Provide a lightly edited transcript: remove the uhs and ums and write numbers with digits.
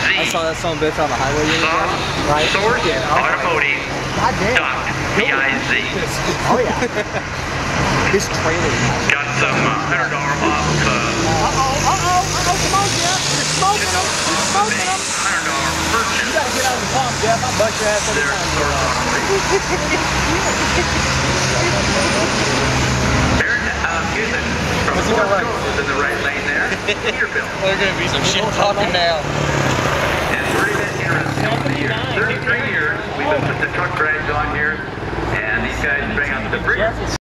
I saw that son of a bitch on the highway the other day, right? Source Automotive. God damn. B-I-Z. Oh yeah. His trailer. Got some $100 off. Come on, Jeff. You're smoking them. You're smoking them. $100 purchase. You gotta get out of the pump, Jeff. I'll bust your ass every There's time. Source Automotive. Houston from Fort Worth is in the right lane there. Peterbilt. There's gonna be some shit talking now. And pretty been interesting over the years. 33 years we've been putting the truck drags on here, and these guys bring out the debris.